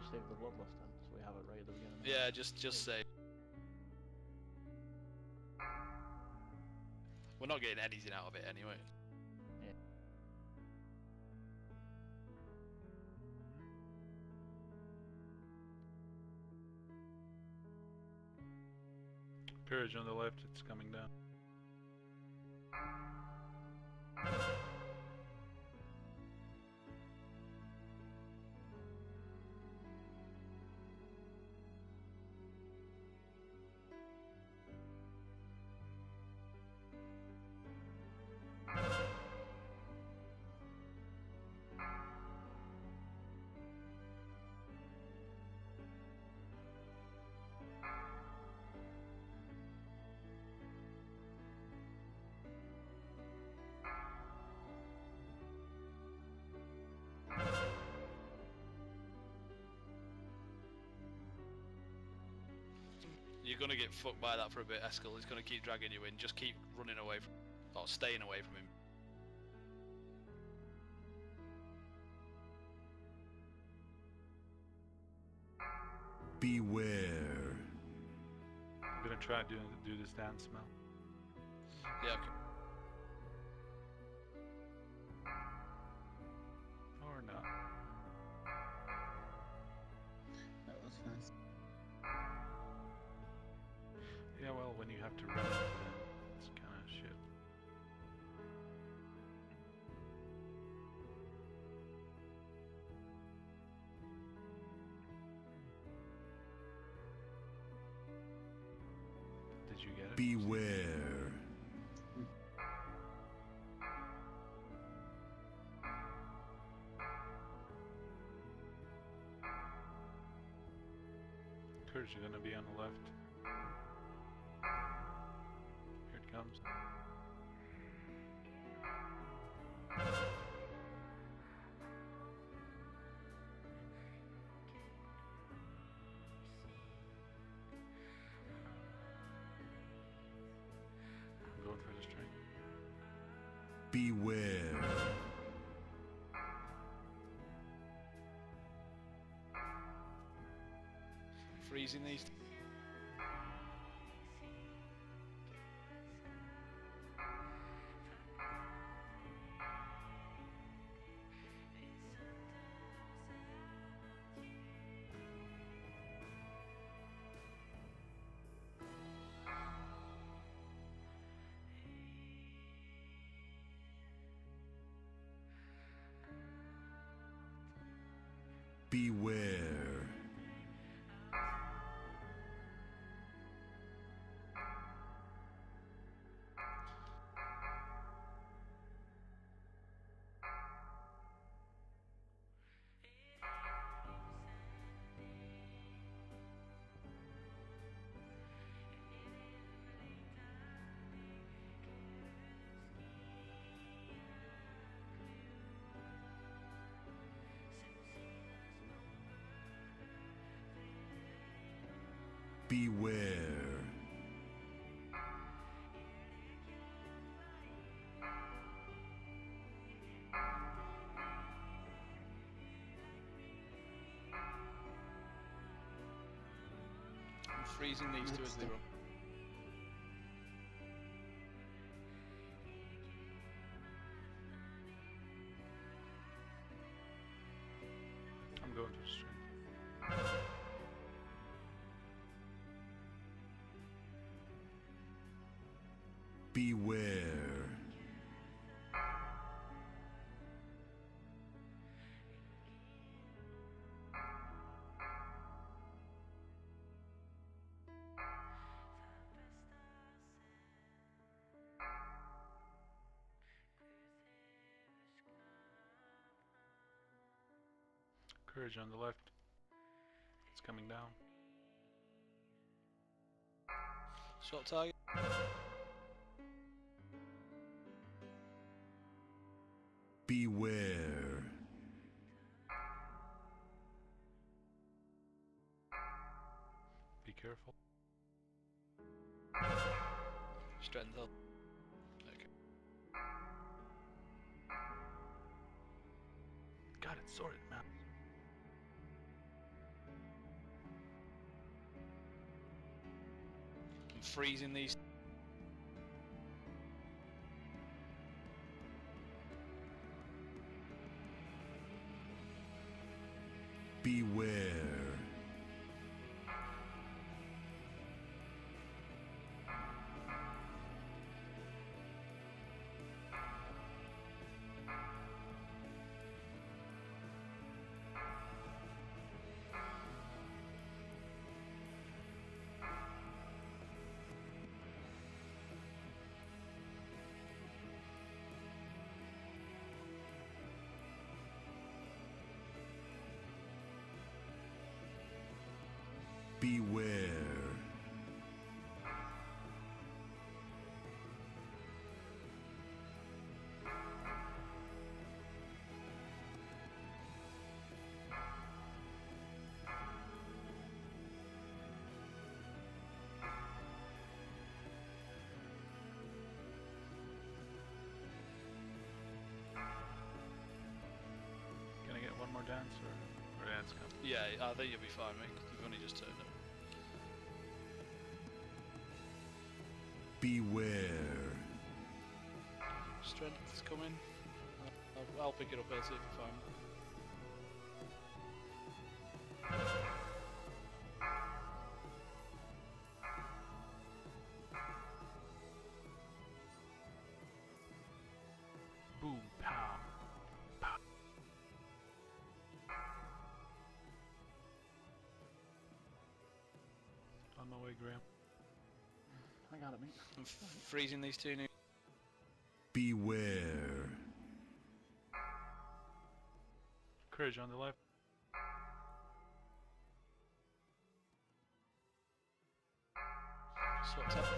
just save the bloodlust then, so we have it right at the beginning. Yeah, just say. We're not getting anything out of it anyway. Yeah. Courage on the left, it's coming down. You're gonna get fucked by that for a bit, Eskel. He's gonna keep dragging you in. Just keep running away from, or staying away from him. Beware. I'm gonna try to do this dance, Mel. Yeah. Okay. Or not. That was fast. Yeah, well, when you have to run into them, it's kind of shit. Did you get it? Beware. Courage, you're gonna be on the left. Here it comes. I'm going for the string. Beware. Freezing these. Beware. Beware. I'm freezing these two as they run. I'm going to the string. Beware. Courage on the left. It's coming down. Shot target. Beware. Be careful. Strength up. Okay. Got it sorted, man. freezing these. Beware. Beware. Can I get one more dance or dance come? Yeah, I think you'll be fine, mate. 'Cause you've only just turned up. Beware. Strength is coming. I'll pick it up, I'll see if you find it. Boom, pow, pow. On my way, Graham. I got it, mate. I'm freezing these two new. Beware. Courage on the left. Swapped up.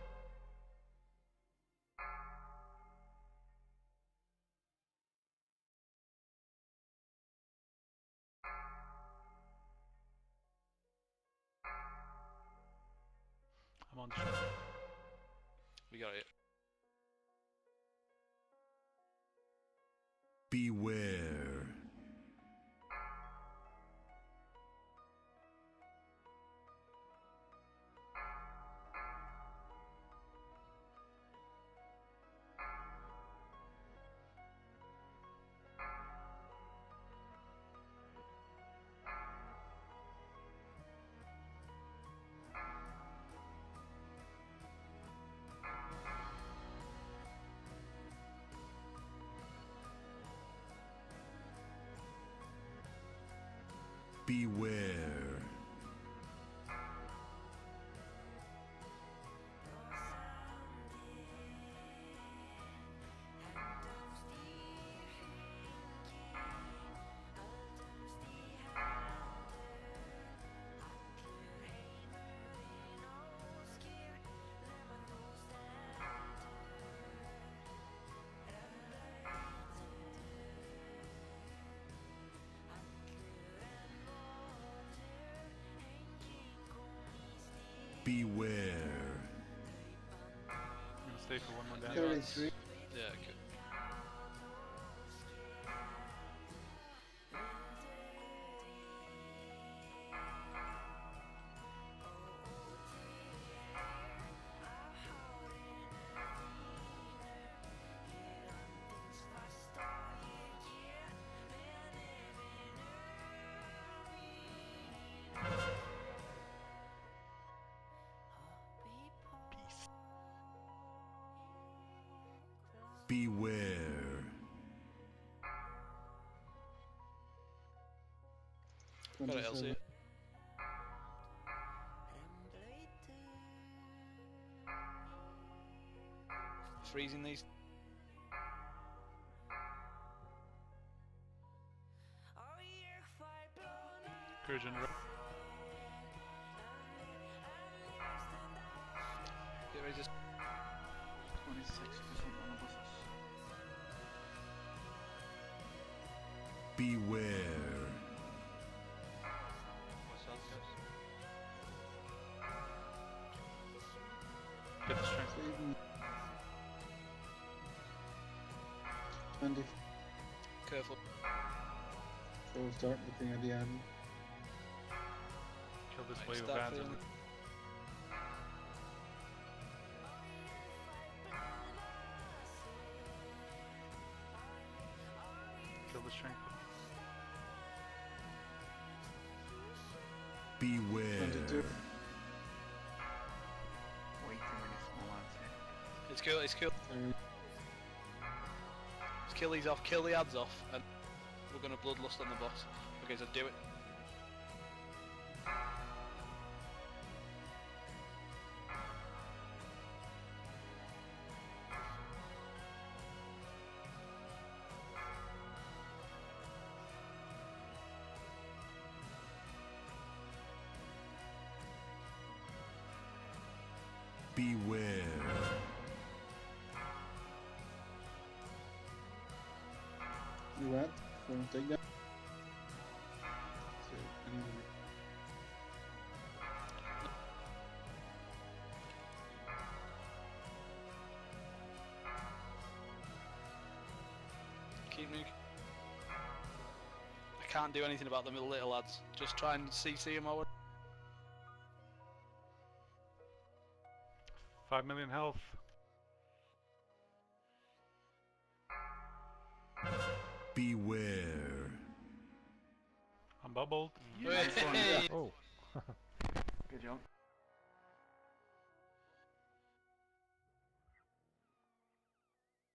I'm on the shot. We got it. Beware. Beware. Beware. I'm gonna stay for one more dance. 33. Yeah, good. Beware. Got it, Elsie. 27. Freezing these. Courage on the right. Get ready to 26% on the buses. Beware. Get the strength. Saving. 20. careful. So we'll start looking at the end. Kill this Right, wave of start ads. feeling- strength. Beware. 22. Way too many small lads here. It's cool, it's cool. Let's kill these off, kill the ads off, and we're gonna bloodlust on the boss. Okay, so do it. Beware. You what? Want to take that? So, Keep moving. I can't do anything about them little lads. Just try and CC them over. 5 million health. Beware. I'm bubbled. Hey! Oh.